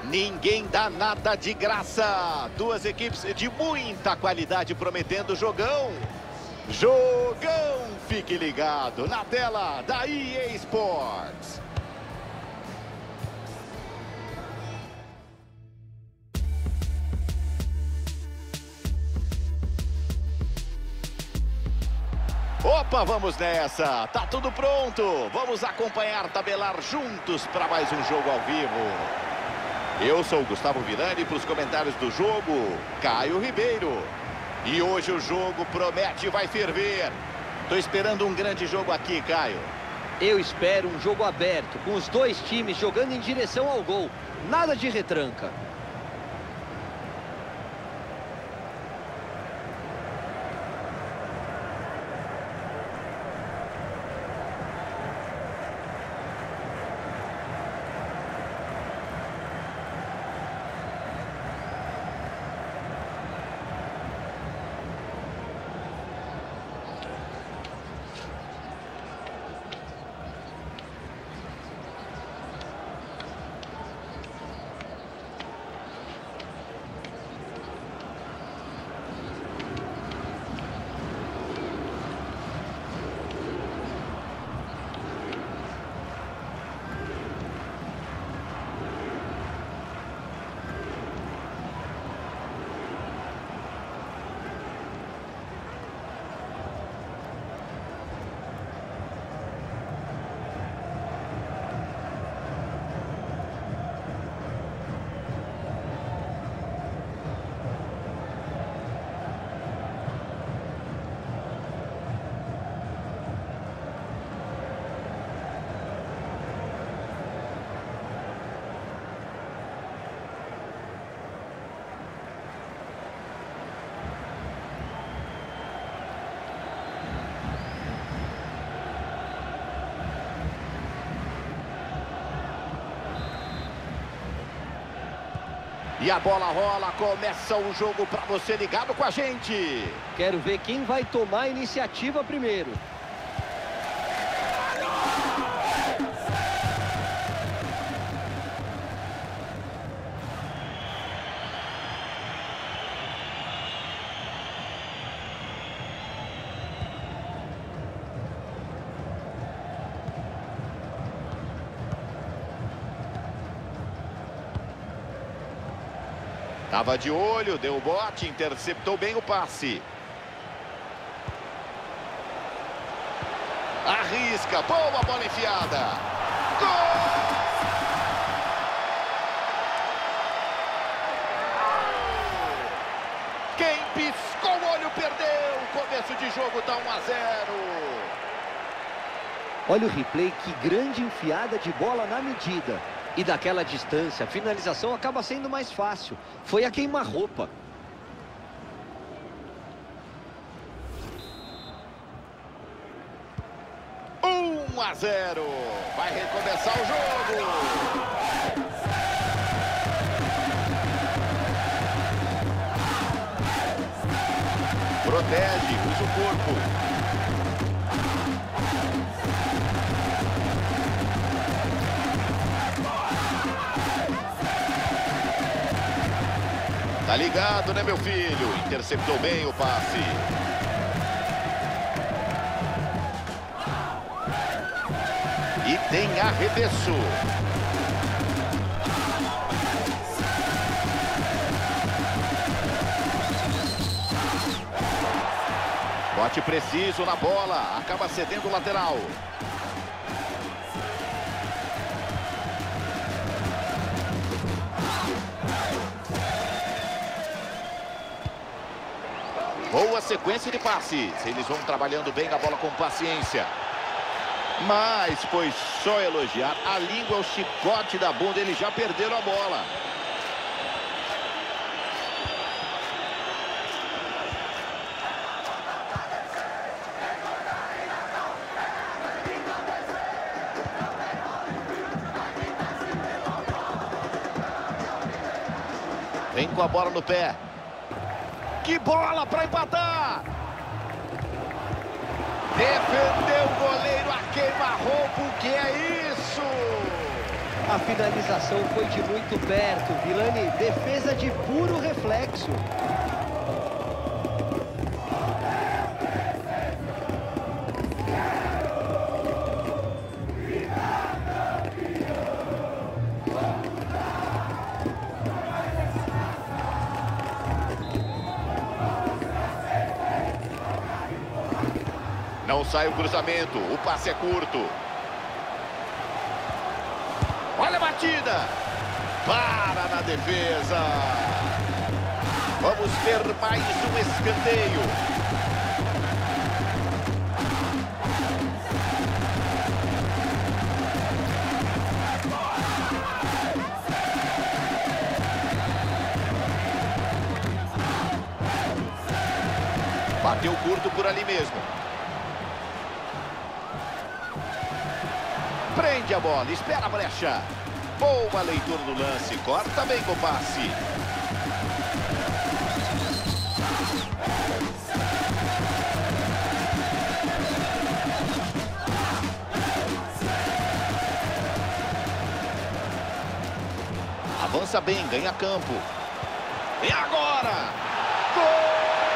Ninguém dá nada de graça. Duas equipes de muita qualidade prometendo jogão. Jogão! Fique ligado na tela da EA Sports. Opa, vamos nessa. Tá tudo pronto. Vamos acompanhar, tabelar juntos para mais um jogo ao vivo. Eu sou o Gustavo Virani para os comentários do jogo, Caio Ribeiro. E hoje o jogo promete e vai ferver. Tô esperando um grande jogo aqui, Caio. Eu espero um jogo aberto, com os dois times jogando em direção ao gol. Nada de retranca. E a bola rola, começa o jogo para você ligado com a gente. Quero ver quem vai tomar a iniciativa primeiro. Tava de olho, deu o bote, interceptou bem o passe. Arrisca, boa bola enfiada. Gol! Quem piscou o olho perdeu. Começo de jogo tá 1-0. Olha o replay, que grande enfiada de bola na medida. E daquela distância, a finalização acaba sendo mais fácil. Foi a queima-roupa. Um a 0. Vai recomeçar o jogo. Protege, usa o corpo. Tá ligado, né, meu filho? Interceptou bem o passe. E tem arremesso. Bote preciso na bola. Acaba cedendo o lateral. Boa sequência de passes. Eles vão trabalhando bem a bola com paciência. Mas foi só elogiar. A língua, o chicote da bunda, eles já perderam a bola. Vem com a bola no pé. Que bola para empatar! Defendeu o goleiro a queima-roupa. O que é isso? A finalização foi de muito perto, Vilani. Defesa de puro reflexo. Não sai o cruzamento, o passe é curto. Olha a batida. Para na defesa. Vamos ter mais um escanteio. Bateu curto por ali mesmo. Prende a bola, espera a brecha. Boa leitura do lance, corta bem com o passe. Avança bem, ganha campo. E agora? Gol!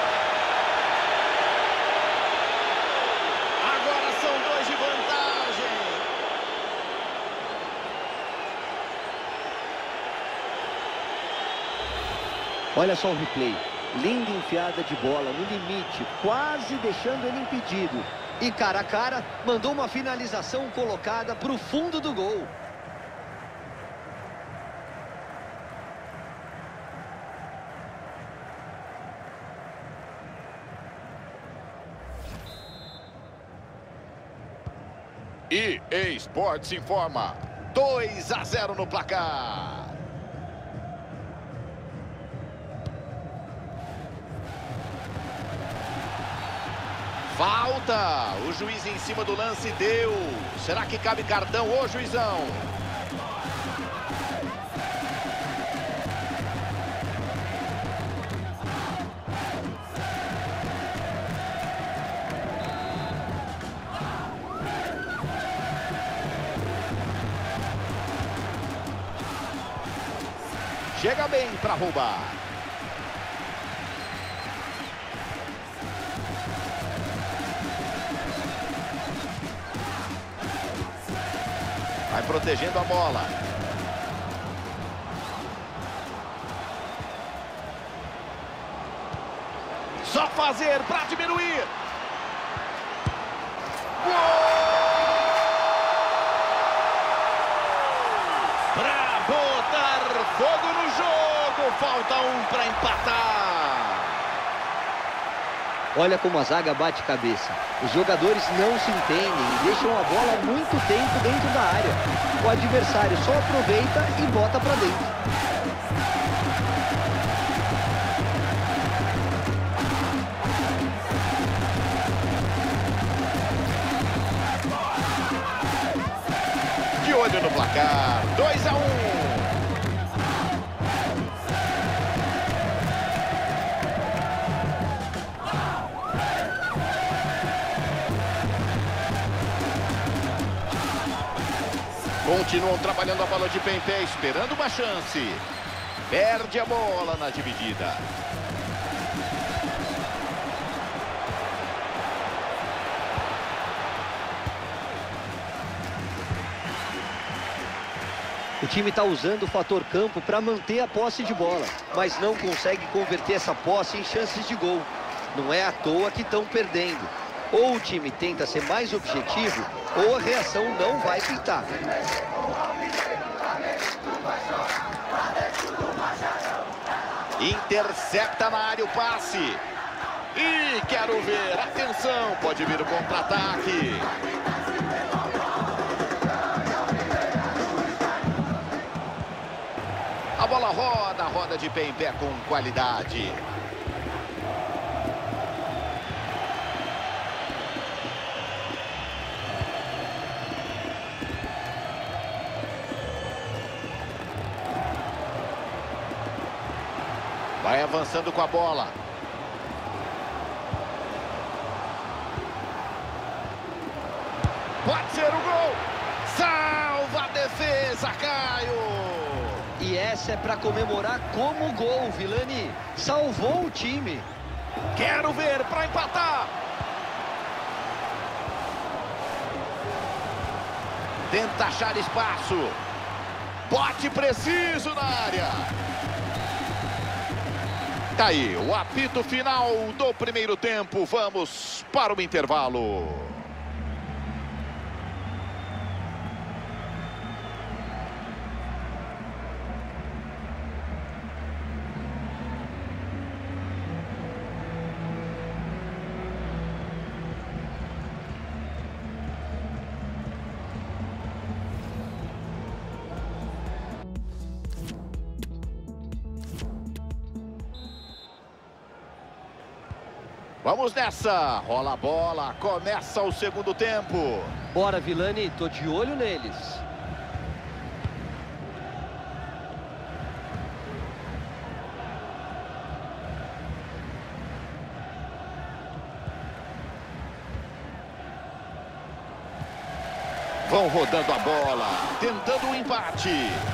Olha só o replay. Linda enfiada de bola no limite, quase deixando ele impedido. E cara a cara, mandou uma finalização colocada para o fundo do gol. EA Sports informa. 2-0 no placar. Falta! O juiz em cima do lance deu. Será que cabe cartão, ô juizão? Chega bem para roubar. Vai protegendo a bola. Só fazer para diminuir. Gol! Para botar fogo no jogo. Falta um para empatar. Olha como a zaga bate cabeça. Os jogadores não se entendem e deixam a bola muito tempo dentro da área. O adversário só aproveita e bota para dentro. De olho no placar, 2-1. Continuam trabalhando a bola de pé em pé, esperando uma chance. Perde a bola na dividida. O time está usando o fator campo para manter a posse de bola, mas não consegue converter essa posse em chances de gol. Não é à toa que estão perdendo. Ou o time tenta ser mais objetivo, ou a reação não vai pintar. Intercepta na área o passe. E quero ver, atenção, pode vir o contra-ataque. A bola roda de pé em pé com qualidade. Vai avançando com a bola. Pode ser o gol. Salva a defesa, cara. Essa é para comemorar como gol, Vilani. Salvou o time. Quero ver para empatar. Tenta achar espaço. Bote preciso na área. Tá aí, o apito final do primeiro tempo. Vamos para o intervalo. Vamos nessa, rola a bola, começa o segundo tempo. Bora, Vilani, tô de olho neles. Vão rodando a bola, tentando o empate.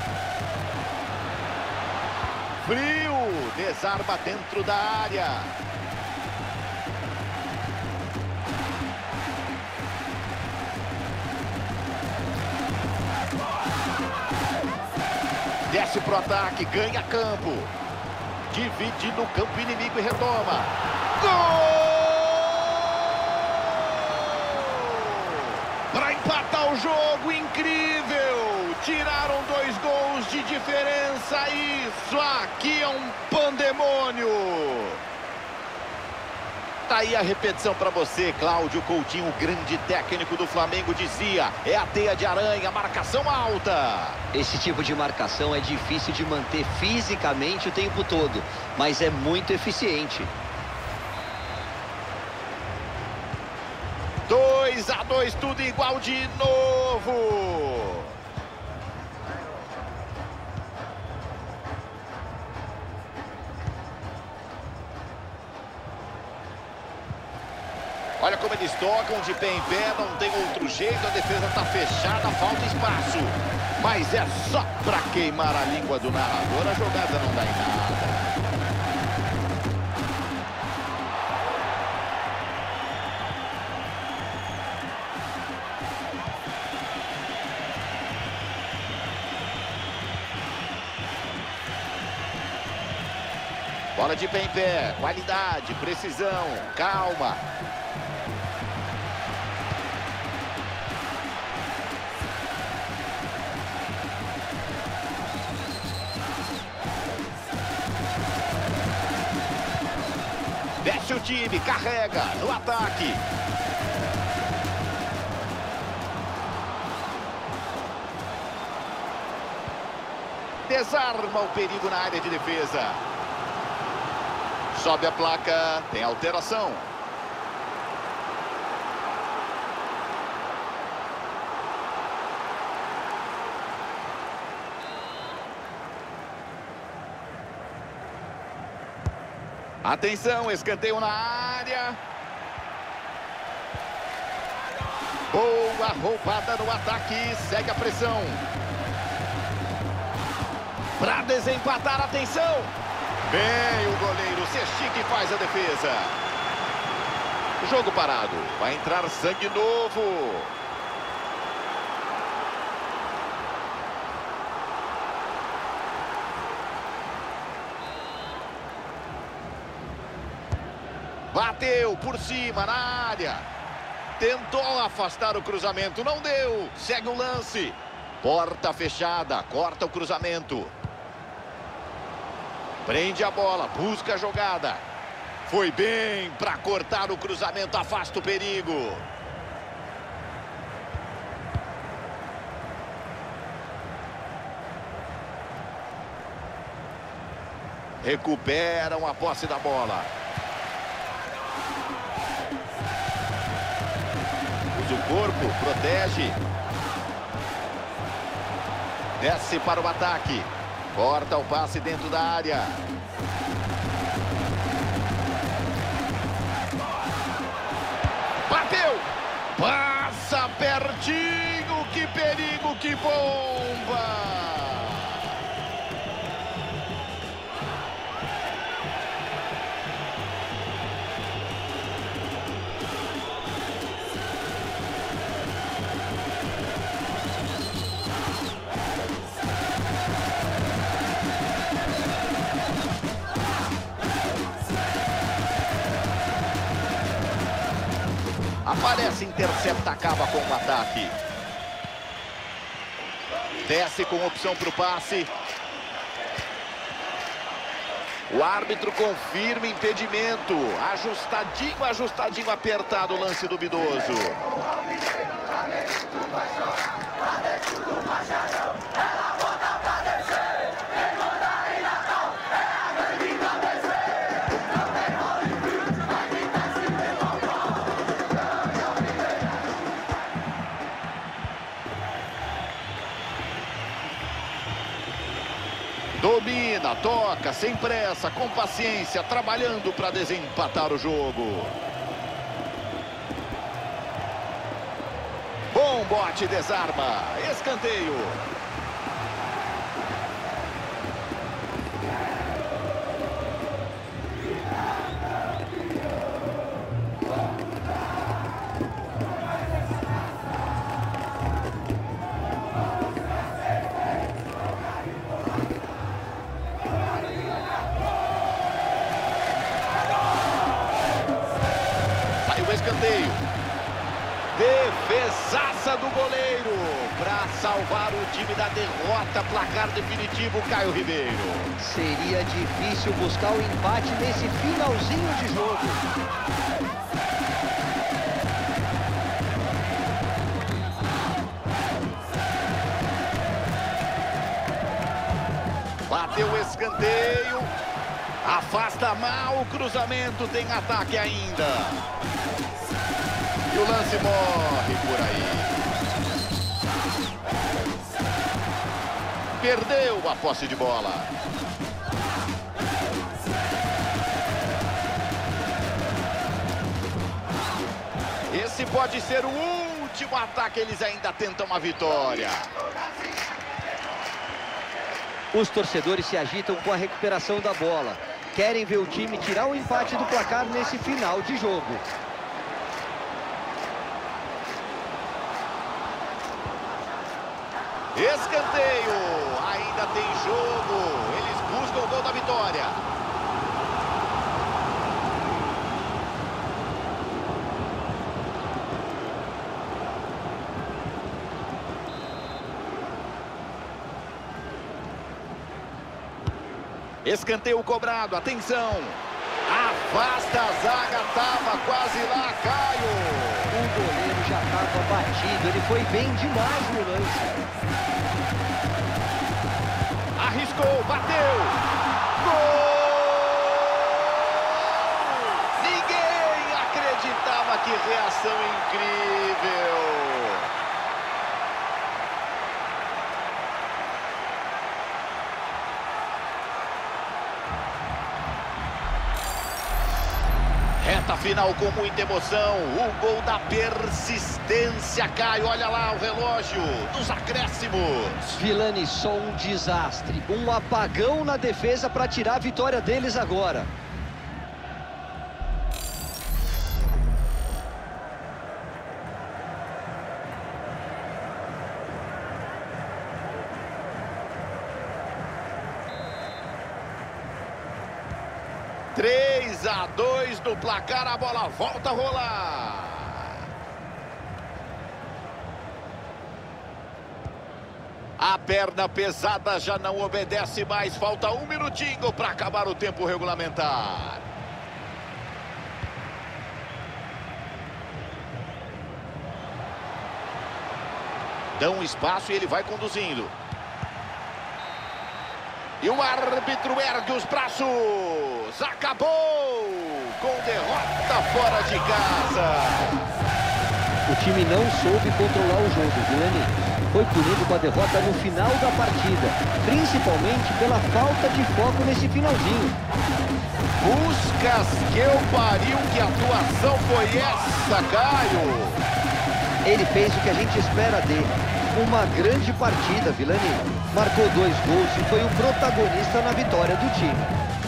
Frio, desarma dentro da área. Desce pro ataque, ganha campo. Divide no campo inimigo e retoma. Gol! Para empatar o jogo, incrível! Tiraram 2 gols de diferença. Isso aqui é um pandemônio. Tá aí a repetição para você. Cláudio Coutinho, o grande técnico do Flamengo, dizia: é a teia de aranha, marcação alta. Esse tipo de marcação é difícil de manter fisicamente o tempo todo, mas é muito eficiente. 2-2, tudo igual de novo. Olha como eles tocam de pé em pé, não tem outro jeito, a defesa está fechada, falta espaço. Mas é só para queimar a língua do narrador, a jogada não dá em nada. Bola de pé em pé, qualidade, precisão, calma. Desce o time, carrega no ataque. Desarma o perigo na área de defesa. Sobe a placa, tem alteração. Atenção, escanteio na área. Boa roubada no ataque, segue a pressão. Para desempatar, atenção. Bem, o goleiro se estica e faz a defesa. Jogo parado, vai entrar sangue novo. Bateu por cima na área. Tentou afastar o cruzamento, não deu. Segue o lance. Porta fechada, corta o cruzamento. Prende a bola, busca a jogada. Foi bem para cortar o cruzamento, afasta o perigo. Recuperam a posse da bola. Usa o corpo, protege. Desce para o ataque. Corta o passe dentro da área. Bateu! Passa pertinho! Que perigo, que bomba! passe, intercepta, acaba com o ataque. Desce com opção para o passe. O árbitro confirma impedimento. Ajustadinho, ajustadinho, apertado o lance duvidoso. Domina, toca, sem pressa, com paciência, trabalhando para desempatar o jogo. Bom bote, desarma, escanteio. Escanteio. Defesaça do goleiro para salvar o time da derrota. Placar definitivo, Caio Ribeiro. Seria difícil buscar o empate nesse finalzinho de jogo. Bateu o escanteio. Afasta mal o cruzamento. Tem ataque ainda. E o lance morre por aí. Perdeu a posse de bola. Esse pode ser o último ataque. Eles ainda tentam a vitória. Os torcedores se agitam com a recuperação da bola. Querem ver o time tirar o empate do placar nesse final de jogo. Escanteio, ainda tem jogo, eles buscam o gol da vitória. Escanteio cobrado, atenção. Afasta a zaga, tava quase lá, Caio. O goleiro já estava batido, ele foi bem demais no lance. Arriscou, bateu. Gol! Ninguém acreditava, que reação incrível. Reta final com muita emoção, o gol da persistência, Caio, olha lá o relógio dos acréscimos. Vilani, só um desastre, um apagão na defesa para tirar a vitória deles agora. A 2 no placar, a bola volta a rolar. A perna pesada já não obedece mais, falta um minutinho para acabar o tempo regulamentar. Dão um espaço e ele vai conduzindo. E o árbitro ergue os braços. Acabou com derrota fora de casa. O time não soube controlar o jogo, Vilani. Foi punido com a derrota no final da partida, principalmente pela falta de foco nesse finalzinho. Buscas que eu pariu, que atuação foi essa, Caio? Ele fez o que a gente espera dele. Uma grande partida, Vilani. Marcou 2 gols e foi o protagonista na vitória do time.